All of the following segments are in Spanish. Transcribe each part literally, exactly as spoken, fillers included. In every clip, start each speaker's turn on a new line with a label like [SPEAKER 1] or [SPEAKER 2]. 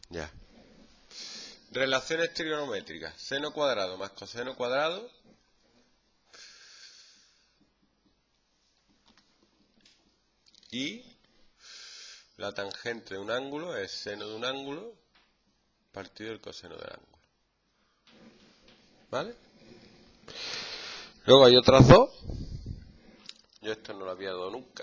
[SPEAKER 1] Ya. Relaciones trigonométricas. Seno cuadrado más coseno cuadrado. Y la tangente de un ángulo es seno de un ángulo partido el coseno del ángulo. ¿Vale? Luego hay otras dos. Yo esto no lo había dado nunca.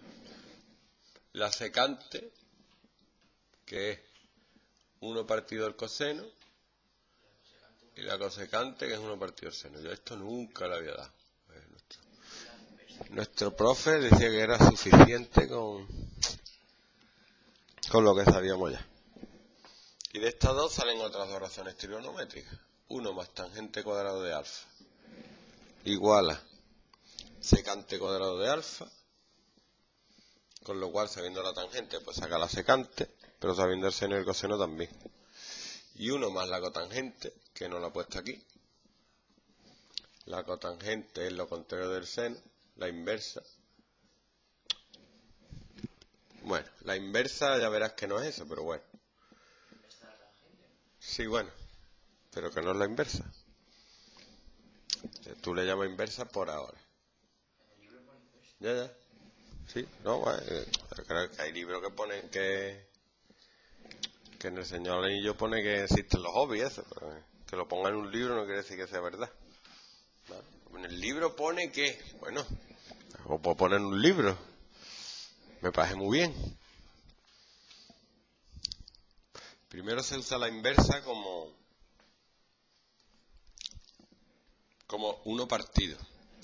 [SPEAKER 1] La secante, que es uno partido el coseno, y la cosecante, que es uno partido el seno. Yo esto nunca lo había dado. Nuestro, nuestro profe decía que era suficiente con, con lo que sabíamos ya. Y de estas dos salen otras dos razones trigonométricas. uno más tangente cuadrado de alfa igual a secante cuadrado de alfa, con lo cual, sabiendo la tangente, pues saca la secante, pero sabiendo el seno y el coseno también. Y uno más la cotangente, que no la he puesto aquí. La cotangente es lo contrario del seno, la inversa. Bueno, la inversa ya verás que no es eso, pero bueno. Sí, bueno, pero que no es la inversa. Tú le llamas inversa por ahora. Ya, ya. Sí, no, bueno, creo que hay libros que ponen que que en el Señor Anillo pone que existen los hobbies, eso, pero que lo ponga en un libro no quiere decir que sea verdad. ¿Vale? En el libro pone que, bueno, lo puedo poner en un libro, me parece muy bien. Primero se usa la inversa como como uno partido,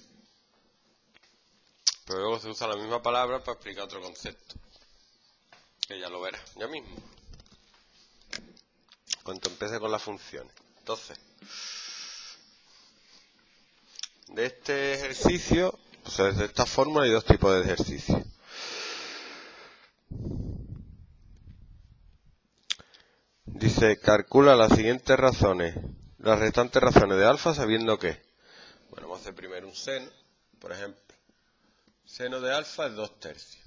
[SPEAKER 1] pero luego se usa la misma palabra para explicar otro concepto, que ya lo verás ya mismo cuando empiece con las funciones. Entonces, de este ejercicio, o sea, de esta fórmula hay dos tipos de ejercicios. Dice, calcula las siguientes razones, las restantes razones de alfa sabiendo que. Bueno, vamos a hacer primero un seno, por ejemplo. Seno de alfa es dos tercios.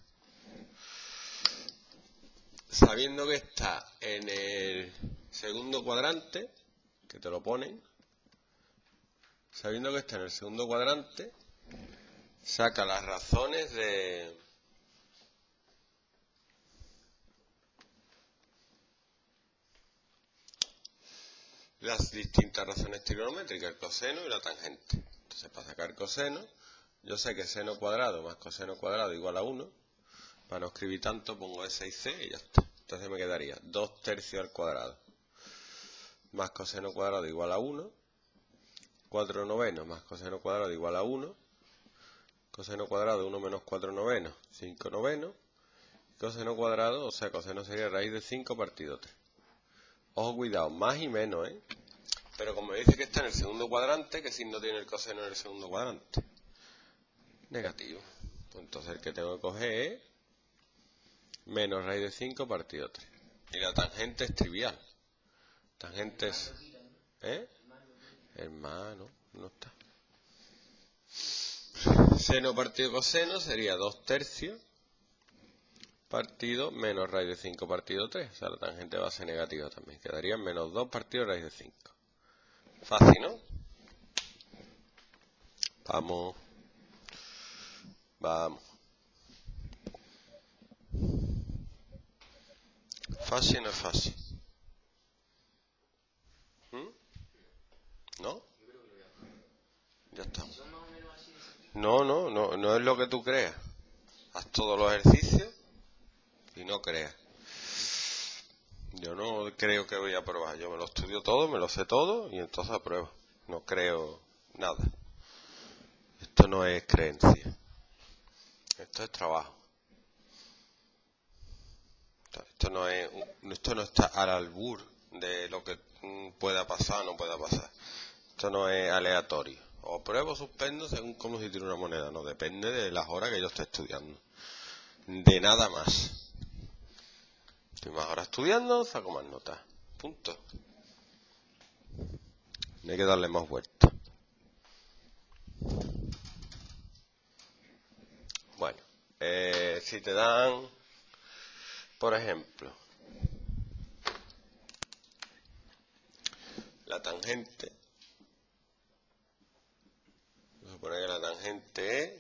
[SPEAKER 1] Sabiendo que está en el segundo cuadrante, que te lo ponen, sabiendo que está en el segundo cuadrante, saca las razones de las distintas razones trigonométricas, el coseno y la tangente. Entonces, para sacar coseno, yo sé que seno cuadrado más coseno cuadrado igual a uno. Para no escribir tanto, pongo E seis C y ya está. Entonces me quedaría dos tercios al cuadrado más coseno cuadrado igual a uno. cuatro novenos más coseno cuadrado igual a uno. Coseno cuadrado de uno menos cuatro novenos, cinco novenos. Coseno cuadrado, o sea, coseno sería raíz de cinco partido tres. Ojo, cuidado, más y menos, ¿eh? Pero como me dice que está en el segundo cuadrante, ¿qué signo tiene el coseno en el segundo cuadrante? Negativo. Pues entonces el que tengo que coger es menos raíz de cinco partido tres. Y la tangente es trivial. Tangente es... ¿Eh? Hermano, no está. Seno partido coseno sería dos tercios partido menos raíz de cinco partido tres. O sea, la tangente va a ser negativa también. Quedaría menos dos partido raíz de cinco. Fácil, ¿no? Vamos. Vamos. Fácil no es fácil. ¿Mm? ¿No? Ya estamos. No, no, no, no es lo que tú creas. Haz todos los ejercicios y no creas. Yo no creo que voy a probar. Yo me lo estudio todo, me lo sé todo y entonces apruebo. No creo nada. Esto no es creencia. Esto es trabajo. Esto no es, esto no está al albur de lo que pueda pasar o no pueda pasar. Esto no es aleatorio. O pruebo o suspendo según cómo se tira una moneda. No, depende de las horas que yo esté estudiando. De nada más. Estoy más horas estudiando, saco más notas. Punto. No hay que darle más vueltas. Bueno, eh, si te dan, por ejemplo, la tangente, vamos a suponer que la tangente es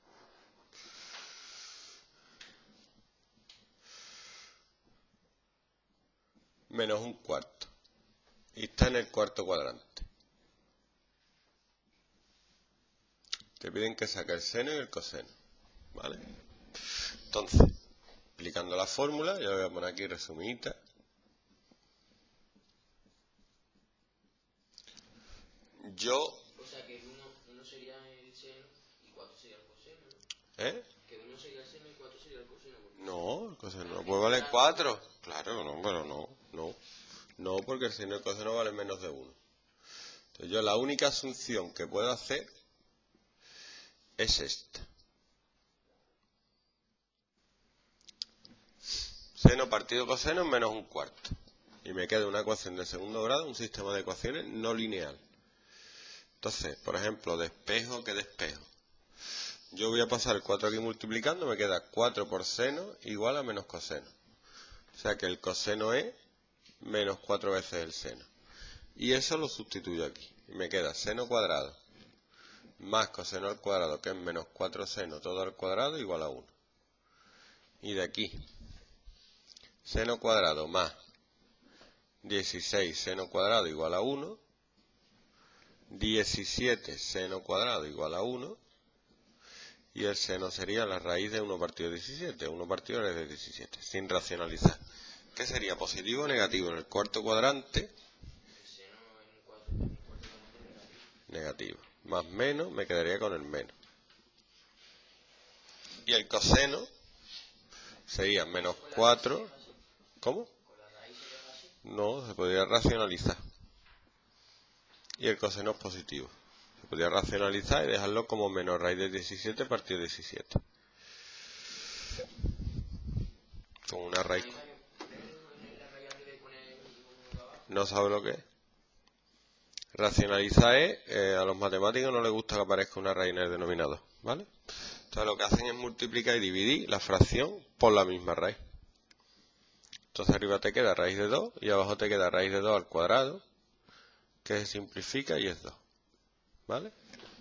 [SPEAKER 1] menos un cuarto y está en el cuarto cuadrante. Te piden que saque el seno y el coseno, ¿vale? Entonces, aplicando la fórmula, yo voy a poner aquí resumidita. Yo...
[SPEAKER 2] O sea que uno, uno sería el seno y cuatro sería el coseno, ¿no?
[SPEAKER 1] ¿Eh?
[SPEAKER 2] Que uno sería el seno y cuatro sería el coseno.
[SPEAKER 1] No, el coseno no puede valer cuatro. Claro, no, pero no, no. No, porque el seno y el coseno valen menos de uno. Entonces yo la única asunción que puedo hacer es esta. Seno partido coseno es menos un cuarto. Y me queda una ecuación de segundo grado, un sistema de ecuaciones no lineal. Entonces, por ejemplo, despejo que despejo. Yo voy a pasar el cuatro aquí multiplicando, me queda cuatro por seno igual a menos coseno. O sea que el coseno es menos cuatro veces el seno. Y eso lo sustituyo aquí. Y me queda seno cuadrado más coseno al cuadrado, que es menos cuatro seno todo al cuadrado igual a uno. Y de aquí, seno cuadrado más dieciséis seno cuadrado igual a uno. diecisiete seno cuadrado igual a uno. Y el seno sería la raíz de uno partido diecisiete. uno partido raíz de diecisiete, sin racionalizar. ¿Qué sería? ¿Positivo o negativo? En el cuarto cuadrante,
[SPEAKER 2] El seno en un cuarto, en un cuarto cuadrante negativo.
[SPEAKER 1] negativo. Más menos, me quedaría con el menos. Y el coseno sería menos cuatro. ¿Cómo?
[SPEAKER 2] ¿Con la raíz sería fácil?
[SPEAKER 1] No, se podría racionalizar. Y el coseno es positivo. Se podría racionalizar y dejarlo como menos raíz de diecisiete partido de diecisiete. Con una raíz. ¿No sabe lo que es? Racionalizar es, eh, a los matemáticos no les gusta que aparezca una raíz en el denominador, ¿vale? Entonces lo que hacen es multiplicar y dividir la fracción por la misma raíz. Entonces arriba te queda raíz de dos y abajo te queda raíz de dos al cuadrado, que se simplifica y es dos, ¿vale?